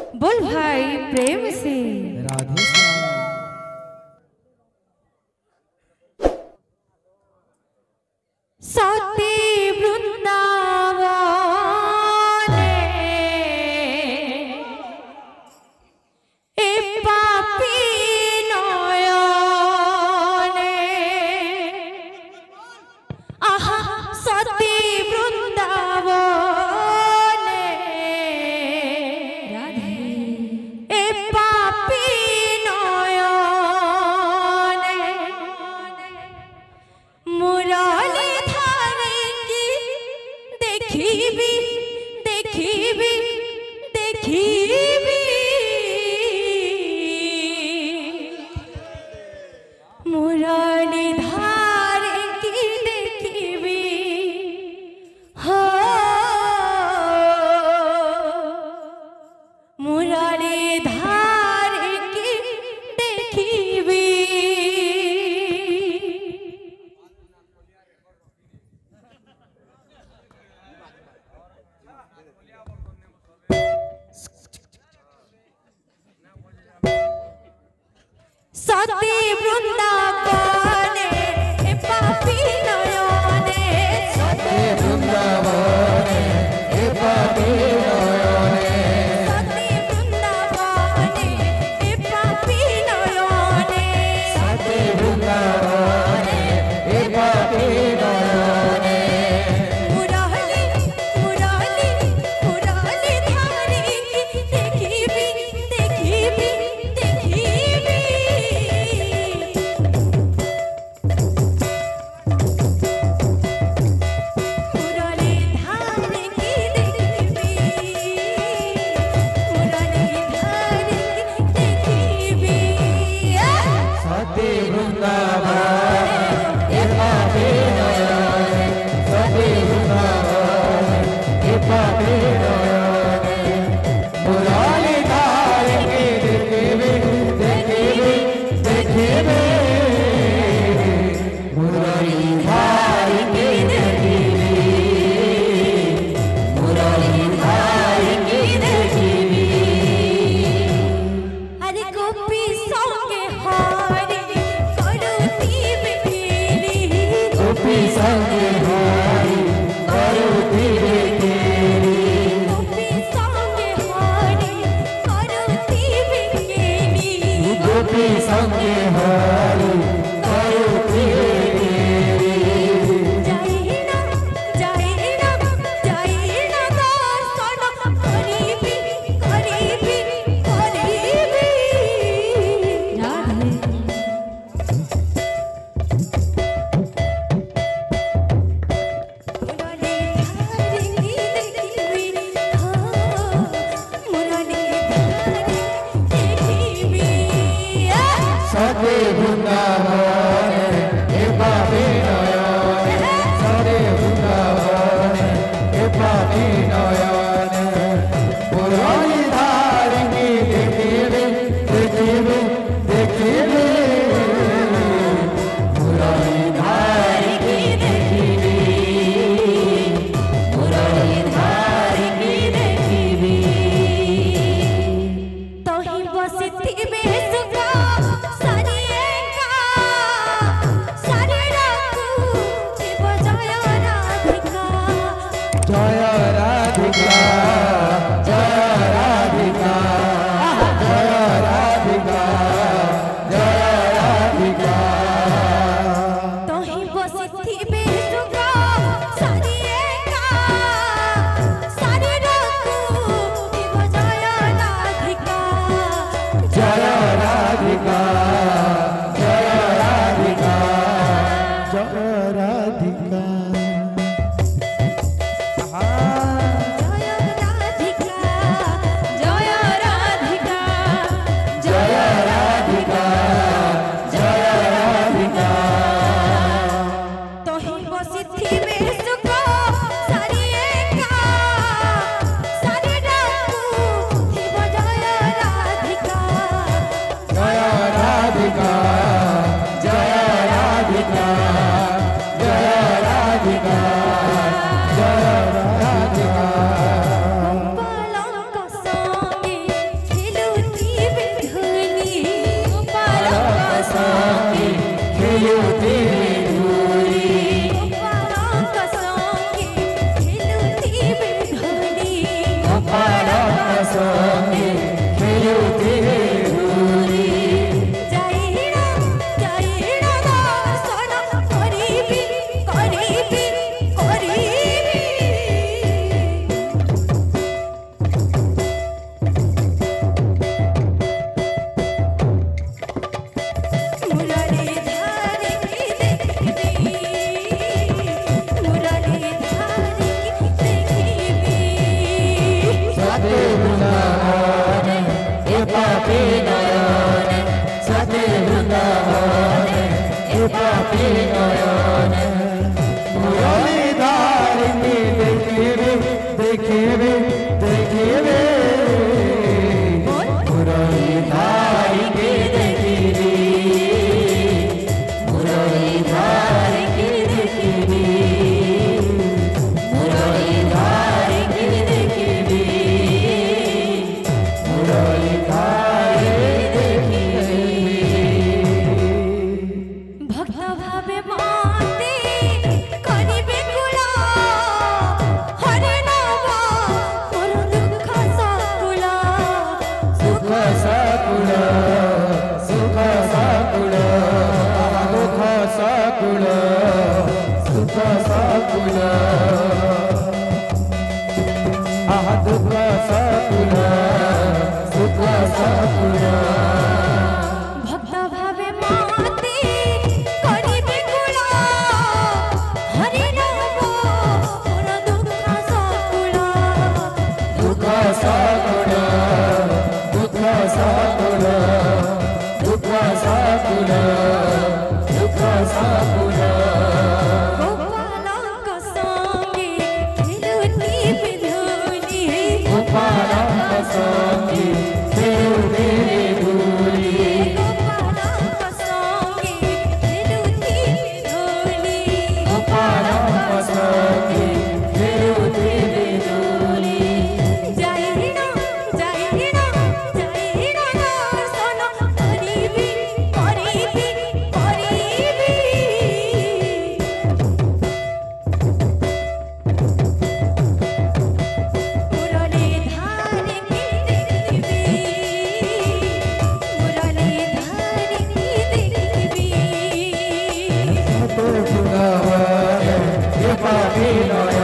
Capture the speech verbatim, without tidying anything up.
बोल भाई प्रेम से राधे सती वृंदावन ए पापी नयने आहा सती वृंदावन राधे ए पापी नयने मुराली देखिबी देखिबी देखिबी मुराली धार की देखिबी हो मुराली धार की देखिबी सती वृंदावने ए पापी नयने सती वृंदावने ए पापी नयने सती वृंदावने ए पापी नयने सती वृंदावने ए पापी नयने मुराली मुराली मुराली धारी की देखिबी देखिबी देखिबी मुराली धारी की देखिबी मुराली धारी की देखिबी सती वृंदावने ए पापी नयने सती वृंदावने ए पापी नयने मुराली धार की देखिबी देखिबी देखिबी मुराली धार की देखिबी मुराली धार की देखिबी अरे गोपी संगे हारी करुती बेरी गोपी संगे हारी करुती बेरी गोपी संगे हारी करुती बेरी गोपी संगे हारी करुती बेरी जाइना जाइना जाइना दर्शन करीबी करीबी करीबी राधे मुराली धारी की देखिबी हो मुराली धारी देखिबी सती वृंदावन ଖେଳୁଥିବେ ଧୂଳି ଗୋପାଳଙ୍କ ସଙ୍ଗେ ଖେଳୁଥିବେ ଧୂଳି ଗୋପାଳଙ୍କ ସଙ୍ଗେ ଖେଳୁଥିବେ ଧୂଳି ଯାଇଣ ଯାଇଣ ଦର୍ଶନ କରିବି କରିବି କରିବି ମୁରଲି ଧରିକି ଦେଖିବି ମୁରଲି ଧରିକି ଦେଖିବି ସତେ ବୃନ୍ଦାବନ ଏ ପାପୀ ନୟନ ସତେ ବୃନ୍ଦାବନ ଏ ପାପୀ ନୟନ ମୁରଲି ଧାରିକି ଦେଖିବେ ଦେଖିବେ ଦେଖିବେ ମୁରଲି ଧାରିକି ଦେଖିବି ମୁରଲି ଧାରିକି ଦେଖିବି ମୁରଲି ଧାରିକି ଦେଖିବି ମୁରଲି ଧାରିକି ଦେଖିବି ଭକ୍ତ ଭାବେ ମତେ କରିବେ କୁଳ ହରେ ନବ ମୋର ଦୁଃଖ ସକୁଳ ସୁଖ ସକୁଳ ସୁଖ ସକୁଳ ଦୁଃଖ ସକୁଳ ସୁଖ ସକୁଳ ଆହ ଦୁଃଖ ସକୁଳ ସୁଖ ସକୁଳ ଭକ୍ତ ଭାବେ ମତେ କରିବେ କୁଳ ହରେ ନବ ମୋର ଦୁଃଖ ସକୁଳ ଦୁଃଖ ସକୁଳ ଦୁଃଖ ସକୁଳ ଦୁଃଖ ସକୁଳ ଦୁଃଖ ସକୁଳ ଗୋପାଳଙ୍କ ସଙ୍ଗେ ଖେଳୁଥିବେ ଧୂଳି ଗୋପାଳଙ୍କ ସଙ୍ଗେ ଖେଳୁଥିବେ ଧୂଳି ଗୋପାଳଙ୍କ ସଙ୍ଗେ ଖେଳୁଥିବେ ଧୂଳି ଗୋପାଳଙ୍କ ସଙ୍ଗେ ଖେଳୁଥିବେ ଧୂଳି ଯାଇଣ ଯାଇଣ ଯାଇଣ ଦର୍ଶନ କରିବି କରିବି କରିବି ମୁରଲି ଧରିକି ଦେଖିବି ମୁରଲି ଧରିକି ଦେଖିବି ସତେ ବୃନ୍ଦାବନ ଏ ପାପୀ ନୟନ